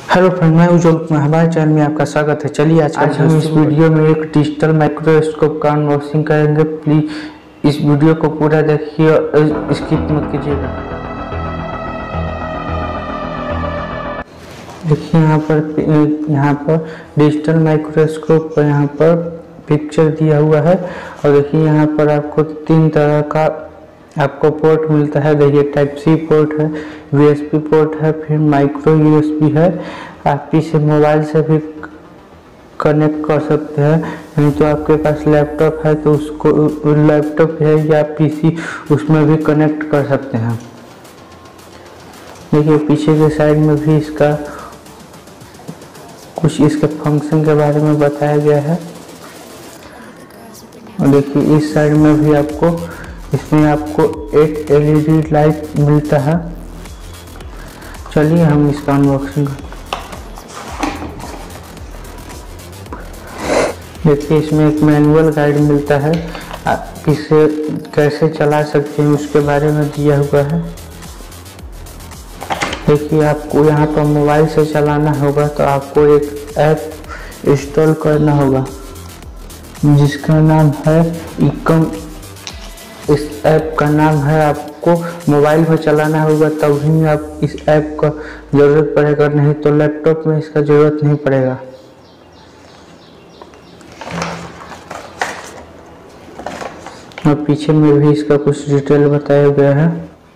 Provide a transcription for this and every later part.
Hello friend, मैं उज्जवल, हमारे channel में आपका स्वागत है। चलिए आज हम इस वीडियो में एक डिजिटल माइक्रोस्कोप का अनबॉक्सिंग करेंगे। प्लीज इस वीडियो को पूरा देखिए और स्किप मत कीजिएगा। देखिए यहाँ पर डिजिटल माइक्रोस्कोप का यहाँ पर पिक्चर दिया हुआ है और देखिए यहाँ पर आपको तीन तरह का आपको पोर्ट मिलता है। देखिए टाइप सी पोर्ट है, यूएसबी पोर्ट है, फिर माइक्रो यूएसबी है। आप इसे मोबाइल से भी कनेक्ट कर सकते हैं, नहीं तो आपके पास लैपटॉप है तो उसको लैपटॉप है या पीसी उसमें भी कनेक्ट कर सकते हैं। देखिए पीछे के साइड में भी इसका कुछ इसके फंक्शन के बारे में बताया गया है और देखिए इस साइड में भी इसमें आपको एक एलईडी लाइट मिलता है। चलिए हम इसका अनबॉक्सिंग करते हैं। देखिए इसमें एक मैनुअल गाइड मिलता है, आप इसे कैसे चला सकते हैं उसके बारे में दिया हुआ है। देखिए आपको यहाँ पर मोबाइल से चलाना होगा तो आपको एक ऐप इंस्टॉल करना होगा जिसका नाम है इकम। इस ऐप का नाम है, आपको मोबाइल में चलाना होगा तभी आप इस ऐप का ज़रूरत पड़ेगा, नहीं तो लैपटॉप में इसका ज़रूरत नहीं पड़ेगा। और पीछे में भी इसका कुछ डिटेल बताया गया है।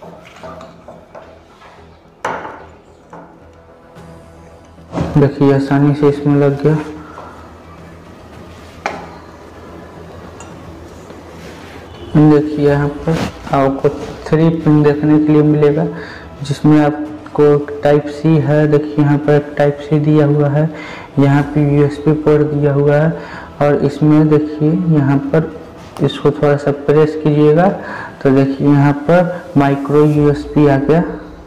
देखिए आसानी से इसमें लग गया। देखिए यहाँ पर आपको 3 पिन देखने के लिए मिलेगा जिसमें आपको टाइप सी है। देखिए यहाँ पर एक टाइप सी दिया हुआ है, यहाँ पे यूएसबी पोर्ट दिया हुआ है और इसमें देखिए यहाँ पर इसको थोड़ा सा प्रेस कीजिएगा तो देखिए यहाँ पर माइक्रो यूएसबी आ गया।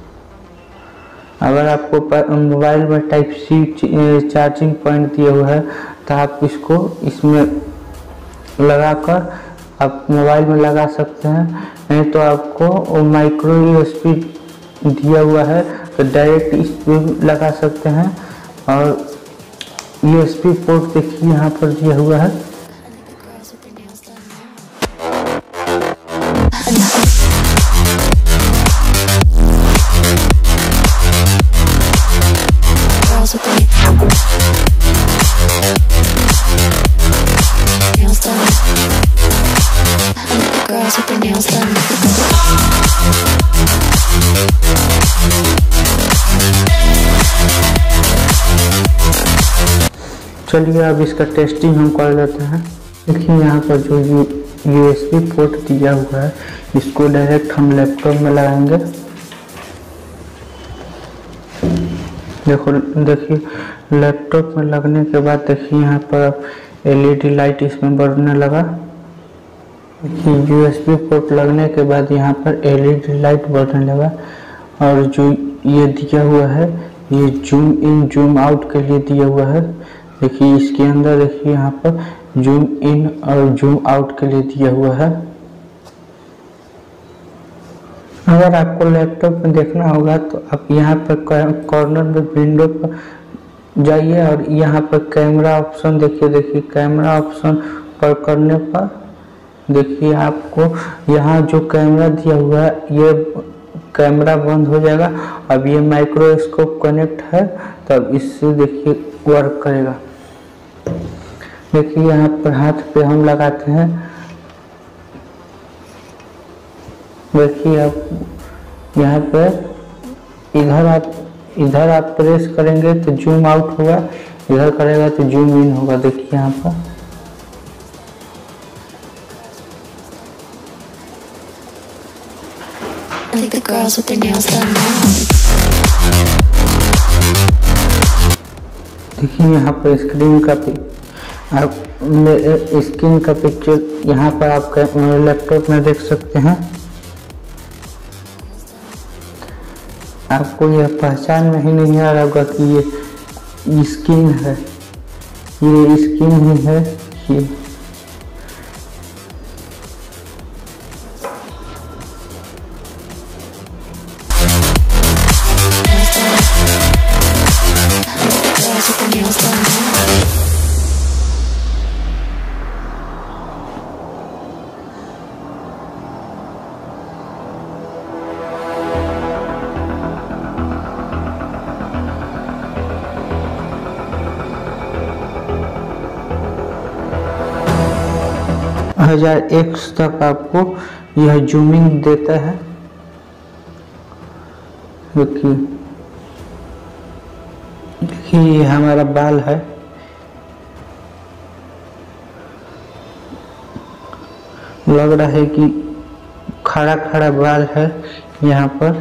अगर आपको मोबाइल में टाइप सी चार्जिंग पॉइंट दिया हुआ है तो आप इसको इसमें लगाकर आप मोबाइल में लगा सकते हैं, नहीं तो आपको माइक्रो यूएसबी दिया हुआ है तो डायरेक्ट इस पे लगा सकते हैं। और यूएसबी पोर्ट देखिए यहाँ पर दिया हुआ है। चलिए अब इसका टेस्टिंग हम कर लेते हैं। देखिए यहाँ पर जो यूएसबी पोर्ट दिया हुआ है इसको डायरेक्ट हम लैपटॉप में लगाएंगे। देखिए लैपटॉप में लगने के बाद देखिए यहाँ पर एलईडी लाइट इसमें बढ़ने लगा। देखिए यूएसबी पोर्ट लगने के बाद यहाँ पर एलईडी लाइट बढ़ने लगा और जो ये दिया हुआ है ये जूम इन जूम आउट के लिए दिया हुआ है। देखिए इसके अंदर देखिए यहाँ पर जूम इन और जूम आउट के लिए दिया हुआ है। अगर आपको लैपटॉप में देखना होगा तो आप यहाँ पर कॉर्नर में विंडो पर जाइए और यहाँ पर कैमरा ऑप्शन देखिए कैमरा ऑप्शन पर करने पर देखिए आपको यहाँ जो कैमरा दिया हुआ है ये कैमरा बंद हो जाएगा। अब ये माइक्रोस्कोप कनेक्ट है तब इससे देखिए वर्क करेगा। देखिए यहाँ पर हाथ पे हम लगाते हैं। देखिए आप यहाँ पे इधर आप प्रेस करेंगे तो जूम आउट होगा, इधर करेगा तो जूम इन होगा। देखिए यहाँ पर देखिए यहाँ पर स्क्रीन का पिक्चर यहाँ पर आप लैपटॉप में देख सकते हैं। आपको यह पहचान में ही नहीं आ रहा होगा कि ये स्क्रीन है, ये स्क्रीन ही है। ये 1000x तक आपको यह जूमिंग देता है। देखिए ये हमारा बाल है, लग रहा है कि खड़ा खड़ा बाल है यहाँ पर।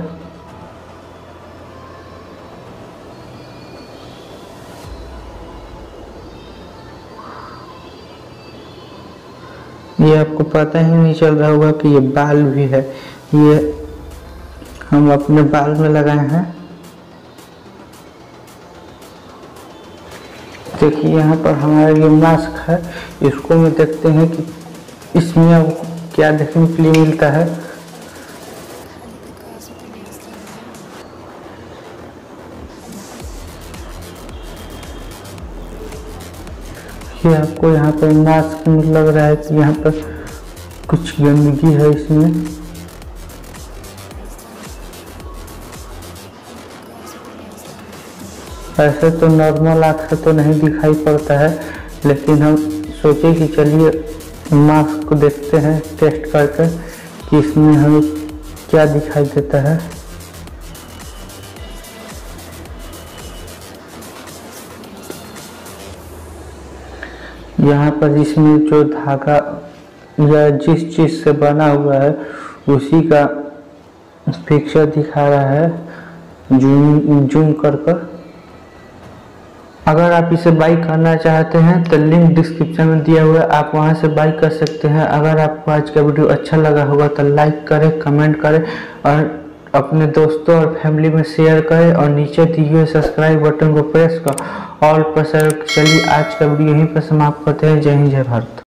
ये आपको पता ही नहीं चल रहा होगा कि ये बाल भी है, ये हम अपने बाल में लगाए हैं। देखिए यहाँ पर हमारा ये मास्क है, इसको में देखते हैं कि इसमें अब क्या देखने के लिए मिलता है। ये आपको यहाँ पर मास्क में लग रहा है कि यहाँ पर कुछ गंदगी है इसमें। ऐसे तो नॉर्मल आँख से तो नहीं दिखाई पड़ता है, लेकिन हम सोचे कि चलिए मास्क को देखते हैं टेस्ट करके कि इसमें हमें क्या दिखाई देता है। यहाँ पर इसमें जो धागा या जिस चीज़ से बना हुआ है उसी का पिक्चर दिखा रहा है जूम कर। अगर आप इसे बाई करना चाहते हैं तो लिंक डिस्क्रिप्शन में दिया हुआ है, आप वहां से बाई कर सकते हैं। अगर आपको आज का वीडियो अच्छा लगा होगा तो लाइक करें, कमेंट करें और अपने दोस्तों और फैमिली में शेयर करें और नीचे दिए हुए सब्सक्राइब बटन को प्रेस कर ऑल पर। चलिए आज का वीडियो यहीं पर समाप्त करते हैं। जय हिंद, जय भारत।